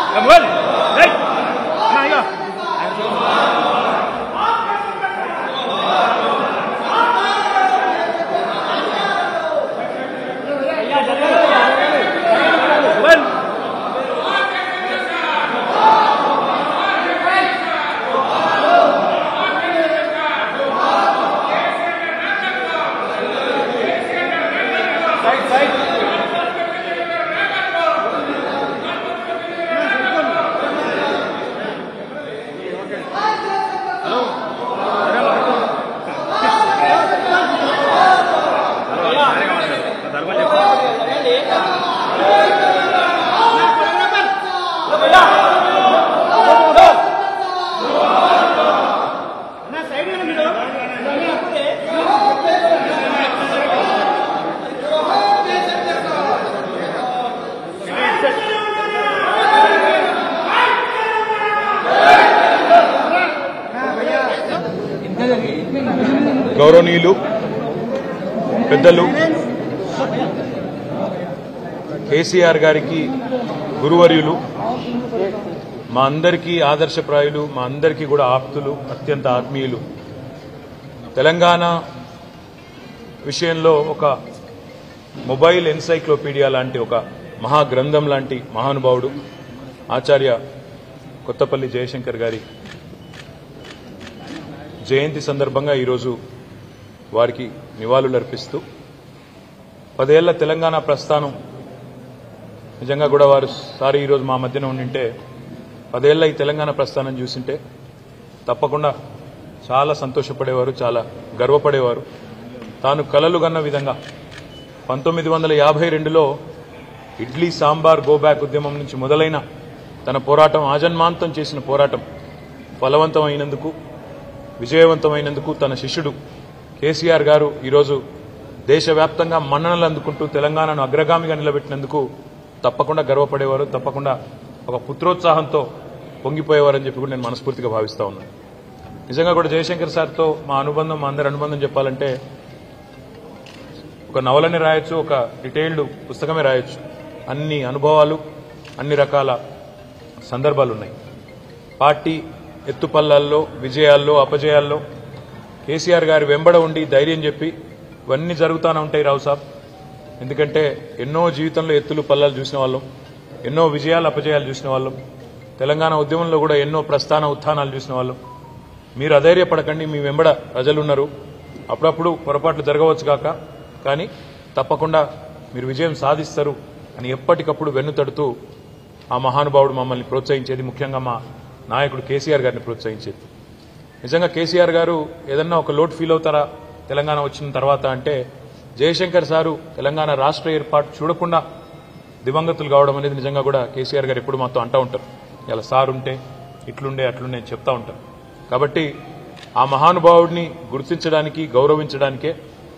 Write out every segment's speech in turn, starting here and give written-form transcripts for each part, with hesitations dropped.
గౌరవనీయులు పెద్దలు కేసీఆర్ గారికి గురువర్యులు, మా అందరికీ ఆదర్శప్రాయులు, మా అందరికీ కూడా ఆప్తులు, అత్యంత ఆత్మీయులు, తెలంగాణ విషయంలో ఒక మొబైల్ ఎన్సైక్లోపీడియా లాంటి ఒక మహాగ్రంథం లాంటి మహానుభావుడు ఆచార్య కొత్తపల్లి జయశంకర్ గారి జయంతి సందర్భంగా ఈరోజు వారికి నివాళులర్పిస్తూ 10 ఏళ్ల తెలంగాణ ప్రస్థానం నిజంగా కూడా వారు ఈరోజు మా మధ్యన ఉండింటే 10 ఏళ్ల ఈ తెలంగాణ ప్రస్థానం చూసింటే తప్పకుండా చాలా సంతోషపడేవారు, చాలా గర్వపడేవారు. తాను కలలు గన్న విధంగా 1952లో ఇడ్లీ సాంబార్ గోబ్యాక్ ఉద్యమం నుంచి మొదలైన తన పోరాటం, ఆజన్మాంతం చేసిన పోరాటం ఫలవంతమైనందుకు, విజయవంతమైనందుకు తన శిష్యుడు కేసీఆర్ గారు ఈరోజు దేశవ్యాప్తంగా మన్ననలు అందుకుంటూ తెలంగాణను అగ్రగామిగా నిలబెట్టినందుకు తప్పకుండా గర్వపడేవారు, తప్పకుండా ఒక పుత్రోత్సాహంతో పొంగిపోయేవారని చెప్పి కూడా నేను మనస్ఫూర్తిగా భావిస్తా ఉన్నాను. నిజంగా కూడా జయశంకర్ సార్తో మా అనుబంధం, మా అందరి అనుబంధం చెప్పాలంటే ఒక నవలని రాయొచ్చు, ఒక డీటెయిల్డ్ పుస్తకమే రాయొచ్చు. అన్ని అనుభవాలు, అన్ని రకాల సందర్భాలు ఉన్నాయి. పార్టీ ఎత్తుపల్లాల్లో, విజయాల్లో, అపజయాల్లో కేసీఆర్ గారి వెంబడ ఉండి ధైర్యం చెప్పి ఇవన్నీ జరుగుతూనే ఉంటాయి రావు సాబ్. ఎందుకంటే ఎన్నో జీవితంలో ఎత్తులు పల్లాలు చూసిన వాళ్ళం, ఎన్నో విజయాలు అపజయాలు చూసిన వాళ్ళం, తెలంగాణ ఉద్యమంలో కూడా ఎన్నో ప్రస్థాన ఉత్థానాలు చూసిన వాళ్ళం. మీరు అధైర్యపడకండి, మీ వెంబడ ప్రజలున్నారు. అప్పుడప్పుడు పొరపాట్లు జరగవచ్చు కాక, కానీ తప్పకుండా మీరు విజయం సాధిస్తారు అని ఎప్పటికప్పుడు వెన్నుతడుతూ ఆ మహానుభావుడు మమ్మల్ని ప్రోత్సహించేది, ముఖ్యంగా మా నాయకుడు కేసీఆర్ గారిని ప్రోత్సహించేది. నిజంగా కేసీఆర్ గారు ఏదన్నా ఒక లోటు ఫీల్ అవుతారా తెలంగాణ వచ్చిన తర్వాత అంటే, జయశంకర్ సారు తెలంగాణ రాష్ట్ర ఏర్పాటు చూడకుండా దివంగతులు కావడం అనేది నిజంగా కూడా కేసీఆర్ గారు ఎప్పుడు మాతో అంటూ ఉంటారు. ఇలా సార్ ఉంటే ఇట్లుండే అట్లుండే అని చెప్తా ఉంటారు. కాబట్టి ఆ మహానుభావుడిని గుర్తించడానికి, గౌరవించడానికే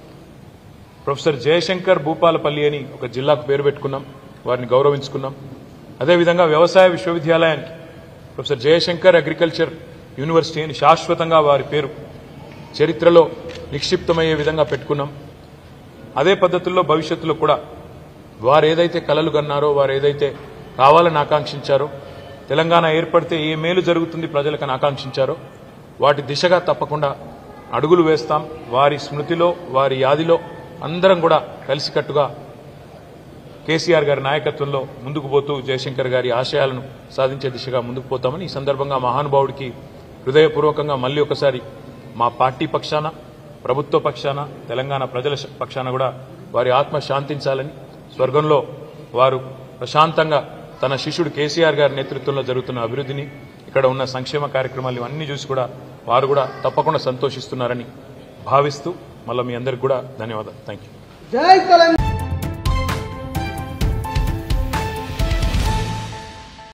ప్రొఫెసర్ జయశంకర్ భూపాలపల్లి అని ఒక జిల్లాకు పేరు పెట్టుకున్నాం, వారిని గౌరవించుకున్నాం. అదేవిధంగా వ్యవసాయ విశ్వవిద్యాలయానికి ప్రొఫెసర్ జయశంకర్ అగ్రికల్చర్ యూనివర్సిటీ అని శాశ్వతంగా వారి పేరు చరిత్రలో నిక్షిప్తమయ్యే విధంగా పెట్టుకున్నాం. అదే పద్ధతుల్లో భవిష్యత్తులో కూడా వారు ఏదైతే కలలు కన్నారో, వారు ఏదైతే కావాలని ఆకాంక్షించారో, తెలంగాణ ఏర్పడితే ఏ మేలు జరుగుతుంది ప్రజలకని ఆకాంక్షించారో వాటి దిశగా తప్పకుండా అడుగులు వేస్తాం. వారి స్మృతిలో, వారి యాదిలో అందరం కూడా కలిసికట్టుగా కేసీఆర్ గారి నాయకత్వంలో ముందుకు పోతూ జయశంకర్ గారి ఆశయాలను సాధించే దిశగా ముందుకు పోతామని ఈ సందర్భంగా మహానుభావుడికి హృదయపూర్వకంగా మళ్లీ ఒకసారి మా పార్టీ పక్షాన, ప్రభుత్వ పక్షాన, తెలంగాణ ప్రజల పక్షాన కూడా వారి ఆత్మ శాంతించాలని, స్వర్గంలో వారు ప్రశాంతంగా తన శిష్యుడు కేసీఆర్ గారి నేతృత్వంలో జరుగుతున్న అభివృద్ధిని, ఇక్కడ ఉన్న సంక్షేమ కార్యక్రమాలు ఇవన్నీ చూసి కూడా వారు కూడా తప్పకుండా సంతోషిస్తున్నారని భావిస్తూ మళ్ళీ మీ అందరికీ కూడా ధన్యవాదాలు. Thank you.